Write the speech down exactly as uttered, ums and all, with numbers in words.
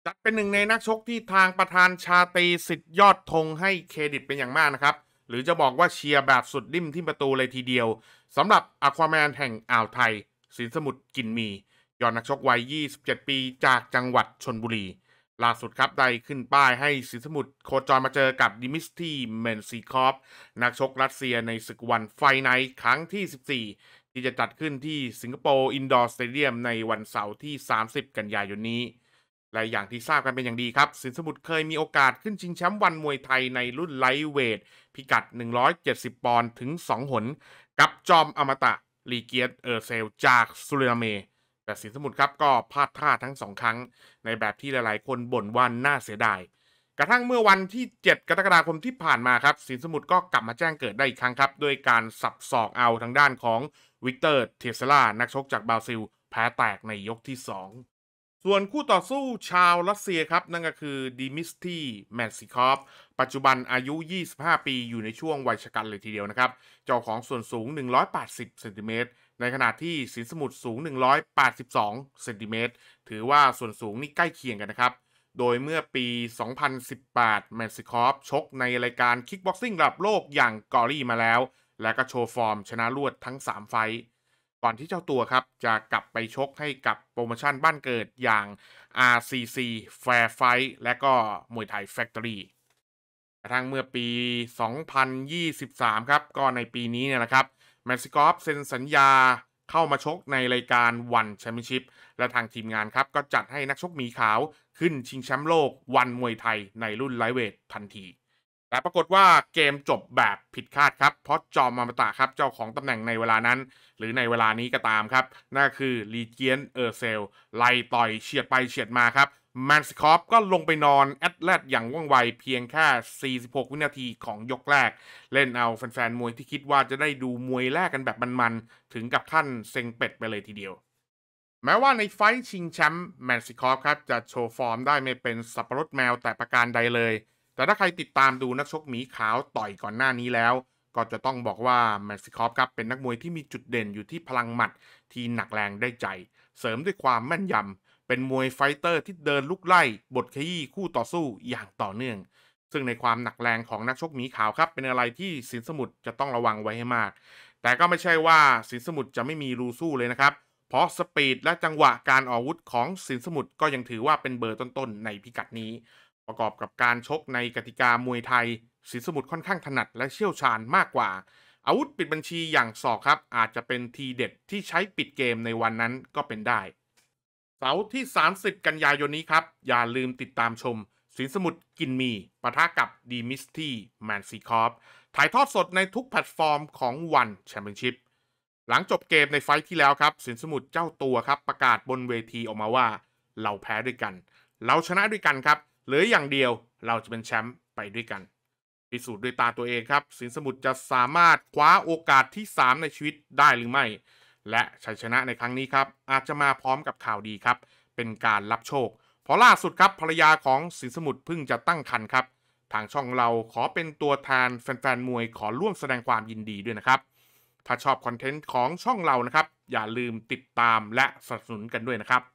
จัดเป็นหนึ่งในนักชกที่ทางประธานชาตรีสิทธิ์ยอดธงให้เครดิตเป็นอย่างมากนะครับหรือจะบอกว่าเชียร์แบบสุดดิ้มที่ประตูเลยทีเดียวสำหรับอควาแมนแห่งอ่าวไทยสินสมุทรกินมียอดนักชกวัยยี่สิบเจ็ดปีจากจังหวัดชนบุรีล่าสุดครับได้ขึ้นป้ายให้สินสมุทรโคจรมาเจอกับดิมิสทีเมนซีคอฟนักชกรัสเซียในศึกวันไฟไนท์ครั้งที่สิบสี่ที่จะจัดขึ้นที่สิงคโปร์อินดอร์สเตเดียมในวันเสาร์ที่สามสิบกันยายนนี้ และอย่างที่ทราบกันเป็นอย่างดีครับสินสมุทรเคยมีโอกาสขึ้นชิงแชมป์วันมวยไทยในรุ่นไลท์เวทพิกัดหนึ่งร้อยเจ็ดสิบปอนด์ถึงสองหนกับจอมอมตะลีเกียตเออร์เซลจากสุรินาเมแต่สินสมุทรครับก็พลาดท่าทั้งสองครั้งในแบบที่หลายๆคนบ่นว่าน่าเสียดายกระทั่งเมื่อวันที่เจ็ดกรกฎาคมที่ผ่านมาครับสินสมุทรก็กลับมาแจ้งเกิดได้อีกครั้งครับด้วยการสับศอกเอาทางด้านของวิกเตอร์เทเซล่านักชกจากบราซิลแพ้แตกในยกที่สอง ส่วนคู่ต่อสู้ชาวรัสเซียครับนั่นก็คือดิมิสทีแมนซิคอฟปัจจุบันอายุ ยี่สิบห้า ปีอยู่ในช่วงวัยชะกันเลยทีเดียวนะครับเจ้าของส่วนสูง หนึ่งร้อยแปดสิบเซนติเมตรในขณะที่สินสมุทรสูง หนึ่งร้อยแปดสิบสองเซนติเมตรถือว่าส่วนสูงนี่ใกล้เคียงกันนะครับโดยเมื่อปี สองพันสิบแปด แมนซิคอฟชกในรายการคิกบ็อกซิ่งระดับโลกอย่างกอรี่มาแล้วและก็โชว์ฟอร์มชนะรวดทั้งสามไฟต์ ก่อนที่เจ้าตัวครับจะกลับไปชกให้กับโปรโมชั่นบ้านเกิดอย่าง อาร์ ซี ซี Fair Fight และก็มวยไทย Factory กระทั่งเมื่อปี สองพันยี่สิบสาม ครับก็ในปีนี้เนี่ยแหละครับแมนซิกอฟเซ็นสัญญาเข้ามาชกในรายการวันแชมเปี้ยนชิพและทางทีมงานครับก็จัดให้นักชกหมีขาวขึ้นชิงแชมป์โลกวันมวยไทยในรุ่นไลท์เวททันที แต่ปรากฏว่าเกมจบแบบผิดคาดครับเพราะจอมอมตะครับเจ้าของตำแหน่งในเวลานั้นหรือในเวลานี้ก็ตามครับนั่นคือลีเจียนเออร์เซลไล่ต่อยเฉียดไปเฉียดมาครับแมนซิคอฟก็ลงไปนอนแอดแลดอย่างว่องไวเพียงแค่สี่สิบหกวินาทีของยกแรกเล่นเอาแฟนๆมวยที่คิดว่าจะได้ดูมวยแรกกันแบบมันๆถึงกับขั้นเซ็งเป็ดไปเลยทีเดียว แม้ว่าในไฟท์ชิงแชมป์แมนซิคอฟครับจะโชว์ฟอร์มได้ไม่เป็นสับปะรดแมวแต่ประการใดเลย แต่ถ้าใครติดตามดูนักชกหมีขาวต่อยก่อนหน้านี้แล้ว ก็จะต้องบอกว่าแมนซิคอฟครับเป็นนักมวยที่มีจุดเด่นอยู่ที่พลังหมัดที่หนักแรงได้ใจ เสริมด้วยความแม่นยำ เป็นมวยไฟเตอร์ที่เดินลุกไล่บทขยี้คู่ต่อสู้อย่างต่อเนื่อง ซึ่งในความหนักแรงของนักชกหมีขาวครับเป็นอะไรที่สินสมุทรจะต้องระวังไว้ให้มาก แต่ก็ไม่ใช่ว่าสินสมุทรจะไม่มีรูสู้เลยนะครับ เพราะสปีดและจังหวะการออกอาวุธของสินสมุทรก็ยังถือว่าเป็นเบอร์ต้นๆในพิกัดนี้ ประกอบกับการชกในกติกามวยไทยสินสมุทรค่อนข้างถนัดและเชี่ยวชาญมากกว่าอาวุธปิดบัญชีอย่างศอกครับอาจจะเป็นทีเด็ดที่ใช้ปิดเกมในวันนั้นก็เป็นได้เสาร์ที่สามสิบกันยายนนี้ครับอย่าลืมติดตามชมสินสมุทรกินมีปะทะกับดีมิสทีแมนซีคอฟถ่ายทอดสดในทุกแพลตฟอร์มของวันแชมเปี้ยนชิพ หลังจบเกมในไฟท์ที่แล้วครับสินสมุทรเจ้าตัวครับประกาศบนเวทีออกมาว่าเราแพ้ด้วยกันเราชนะด้วยกันครับเหลืออย่างเดียวเราจะเป็นแชมป์ไปด้วยกันพิสูจน์ด้วยตาตัวเองครับสินสมุทรจะสามารถคว้าโอกาสที่สามในชีวิตได้หรือไม่และชัยชนะในครั้งนี้ครับอาจจะมาพร้อมกับข่าวดีครับเป็นการรับโชคเพราะล่าสุดครับภรรยาของสินสมุทรเพิ่งจะตั้งครรภ์ครับทางช่องเราขอเป็นตัวแทนแฟนๆมวยขอร่วมแสดงความยินดีด้วยนะครับ ถ้าชอบคอนเทนต์ของช่องเรานะครับอย่าลืมติดตามและสนับสนุนกันด้วยนะครับ